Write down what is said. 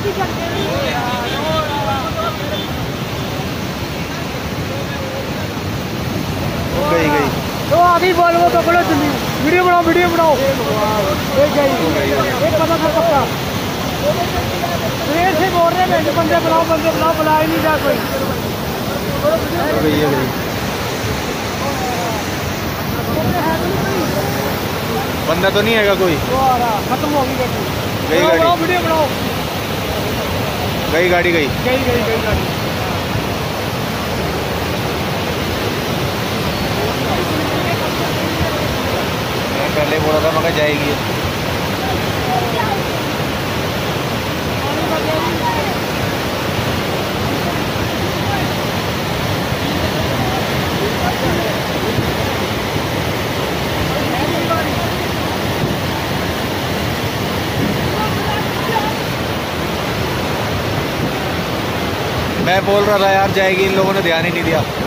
गई गई तो आगे बोल वो पकड़ो जल्दी। वीडियो बनाओ वीडियो बनाओ। एक गई एक पता था पक्का। ट्रेन से बोल रहे हैं बंदे बुलाओ बुला ही नहीं जा कोई। गई है गई बंदा तो नहीं है कोई। खत्म हो गई गाड़ी। गई गाड़ी वीडियो बनाओ। गई गाड़ी गई गई गाड़ी। मैं पहले बोला था मगर जाएगी। मैं बोल रहा था यार जाएगी, इन लोगों ने ध्यान ही नहीं दिया।